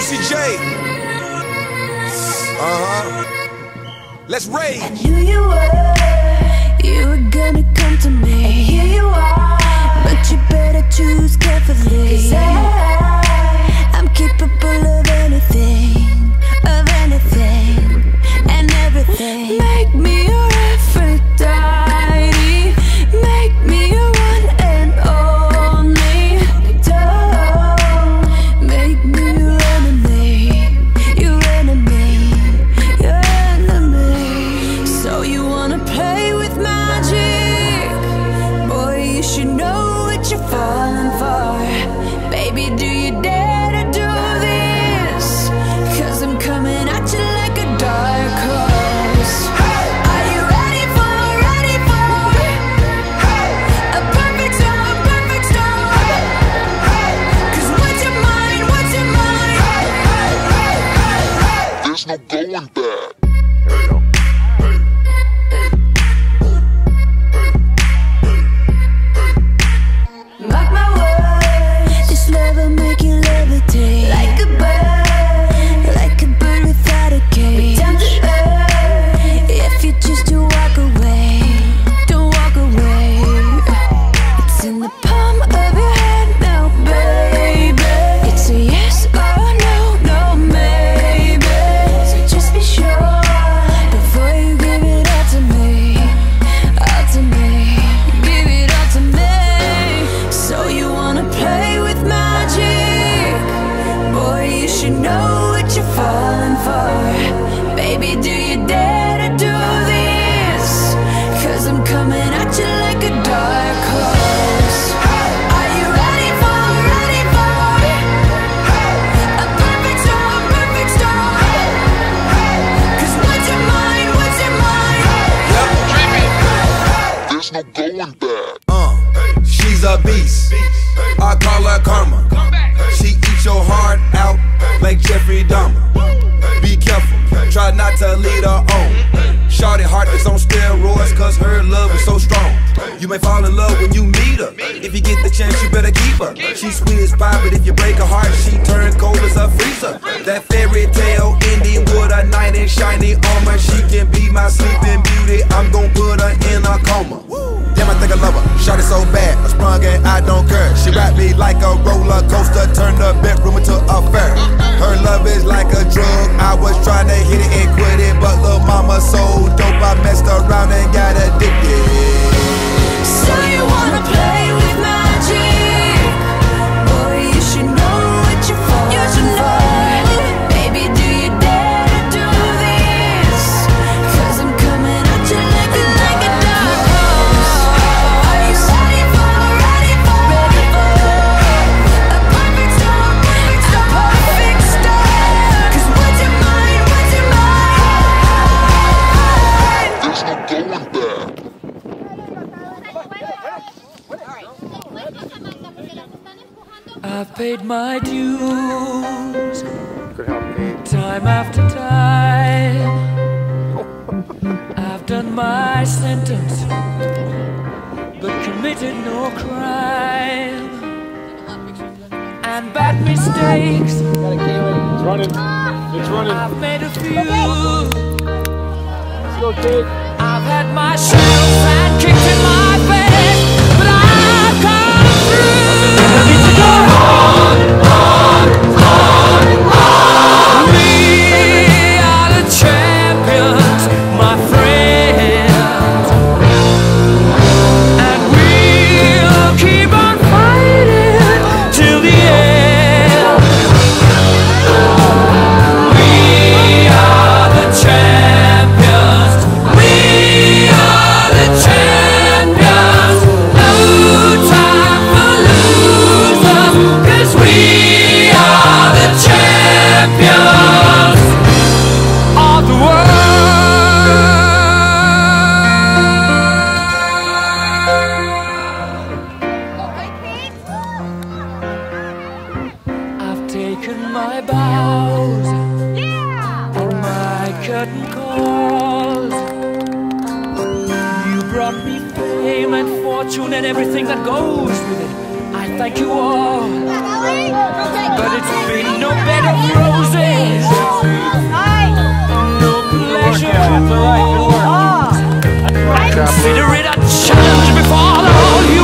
Juicy J. Let's rage. I knew you were gonna come to me. And here you are, but you better choose carefully. 'Cause I'm capable of anything, and everything. Make me your Aphrodite, make me your one and only. Don't make me your enemy, your enemy, your enemy. So you wanna play with magic? Boy, you should know what you're falling for. Baby, do you dare to do this? 'Cause I'm coming at you like a dark horse. Are you ready for a perfect storm, perfect storm? 'Cause what's your mind, There's no going back. Mark my words, this love will make you levitate like a bird without a cage. Down to earth, if you choose to walk away, don't walk away. It's in the palm of your hand now, baby. It's a yes or no, no maybe. So just be sure before you give it all to me, all to me. Give it all to me. So you wanna play with magic? Boy, you should know what you're falling for. Baby, do you dare to do this? 'Cause I'm coming at you like a dark horse. Are you ready for a perfect storm, perfect storm? 'Cause what's your mind, There's no going back. She's a beast. I call her karma. She eats your heart out like Jeffrey Dahmer. Be careful, try not to lead her on. Shawty heart is on steroids 'cause her love is so strong. You may fall in love when you meet her. If you get the chance, you better keep her. She's sweet as pie, but if you break her heart, she turns cold as a freezer. That fairy tale ending with a knight in shiny armor. She can be my sleeping beauty. I'm gon' put her in a coma. Damn, I think I love her. Shot it so bad, I sprung and I don't care. She wrapped me like a roller coaster, turned the bedroom into a fair. Her love is like a drug. I was trying to hit it and quit it, but lil' mama so dope, I messed around and got addicted. So you wanna play with magic? Boy, you should know what you're falling for. Baby, do you dare to do this? 'Cause I'm coming at you like a dark horse. Are you ready for a perfect storm, a perfect storm? 'Cause what's your mind, There's no going back. I've paid my dues time after time. I've done my sentence, but committed no crime. And bad mistakes, It's running. It's running. I've made a few. Let's go, kid. I've had my shadows and kicked in my face, but I've come through. We are the champions, my friends, and we'll keep on fighting till the end. We are the champions. We are the champions. No time for losers, 'cause we are the champions of the world. I've taken my bows and my curtain calls. You brought me fame and fortune and everything that goes with it. I thank you all, but it's been no bed of roses, no pleasure. I consider it a challenge before all you